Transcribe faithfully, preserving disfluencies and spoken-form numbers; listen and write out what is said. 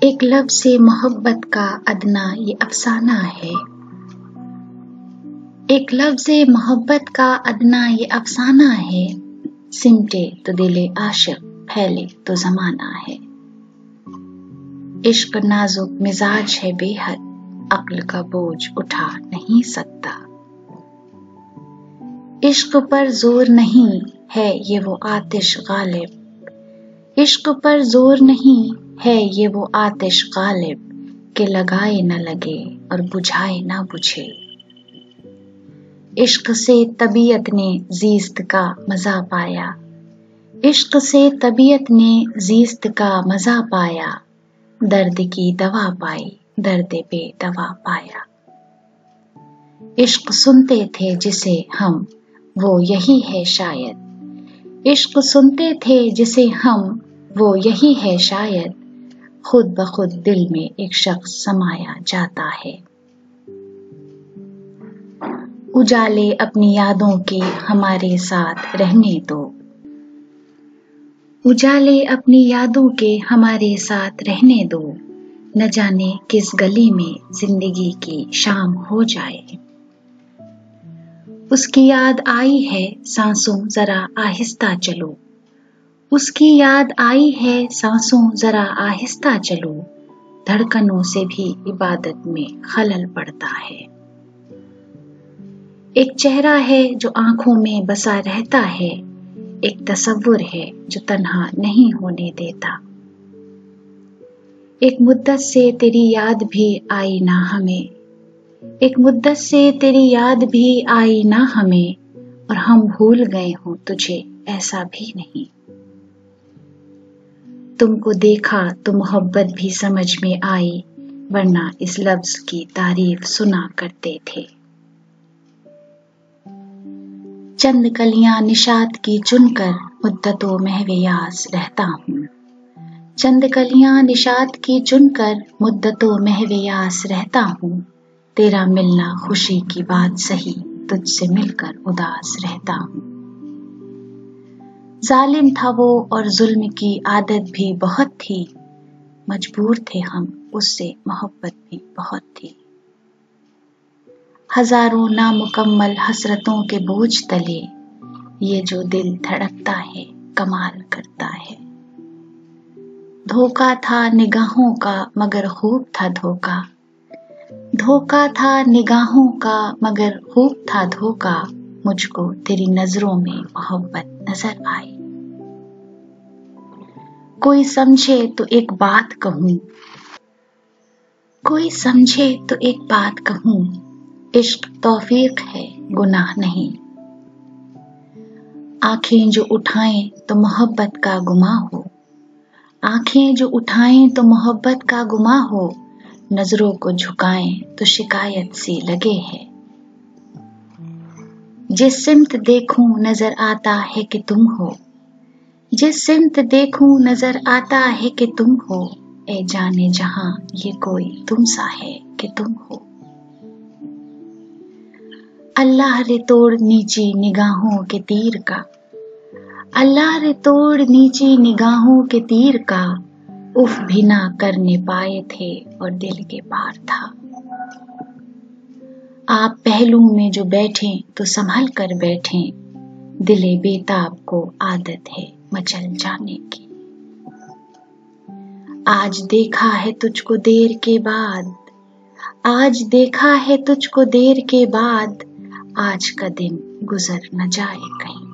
एक लफ्ज़ से मोहब्बत का अदना ये अफसाना है। एक लफ्ज़ से मोहब्बत का अदना ये अफसाना है। सिमटे तो दिले आशिक, फैले तो ज़माना है। इश्क नाजुक मिजाज है बेहद, अक्ल का बोझ उठा नहीं सकता। इश्क पर जोर नहीं है ये वो आतिश गालिब, इश्क पर जोर नहीं है ये वो आतिश गालिब के लगाए न लगे और बुझाए न बुझे। इश्क से तबीयत ने जीस्त का मजा पाया, इश्क से तबीयत ने जीस्त का मजा पाया। दर्द की दवा पाई, दर्द पे दवा पाया। इश्क सुनते थे जिसे हम, वो यही है शायद। इश्क सुनते थे जिसे हम, वो यही है शायद। खुद ब खुद दिल में एक शख्स समाया जाता है। उजाले अपनी यादों के हमारे साथ रहने दो, उजाले अपनी यादों के हमारे साथ रहने दो। न जाने किस गली में जिंदगी की शाम हो जाए। उसकी याद आई है सांसों जरा आहिस्ता चलो, उसकी याद आई है सांसों जरा आहिस्ता चलो। धड़कनों से भी इबादत में खलल पड़ता है। एक चेहरा है जो आंखों में बसा रहता है, एक तसव्वुर है जो तन्हा नहीं होने देता। एक मुद्दत से तेरी याद भी आई ना हमें, एक मुद्दत से तेरी याद भी आई ना हमें, और हम भूल गए हों तुझे ऐसा भी नहीं। तुमको देखा तो मोहब्बत भी समझ में आई, वरना इस लफ्ज की तारीफ सुना करते थे। चंद कलियां निशात की चुनकर मुद्दतों महवियास रहता हूँ, चंद कलियां निशात की चुनकर मुद्दतों महवियास रहता हूँ। तेरा मिलना खुशी की बात सही, तुझसे मिलकर उदास रहता हूँ। जालिम था वो और जुल्म की आदत भी बहुत थी, मजबूर थे हम उससे मोहब्बत भी बहुत थी। हजारों नामुकम्मल हसरतों के बोझ तले ये जो दिल धड़कता है कमाल करता है। धोखा था निगाहों का मगर खूब था धोखा, धोखा था निगाहों का मगर खूब था धोखा। मुझको तेरी नजरों में मोहब्बत नजर आई। कोई समझे तो एक बात कहूँ, कोई समझे तो एक बात कहूँ, इश्क तौफीक है गुनाह नहीं। आंखें जो उठाएं तो मोहब्बत का गुमा हो, आंखें जो उठाएं तो मोहब्बत का गुमा हो। नजरों को झुकाएं तो शिकायत सी लगे है। जिस सिमत देखूं नजर आता है कि तुम हो, जिस सिमत देखूं नजर आता है कि तुम हो। ए जाने जहां ये कोई तुम सा है कि तुम हो। अल्लाह रे तोड़ नीची निगाहों के तीर का, अल्लाह रे तोड़ नीची निगाहों के तीर का। उफ भी ना करने पाए थे और दिल के पार था। आप पहलू में जो बैठे तो संभल कर बैठे, दिले बेताब को आदत है मचल जाने की। आज देखा है तुझको देर के बाद, आज देखा है तुझको देर के बाद। आज का दिन गुजर न जाए कहीं।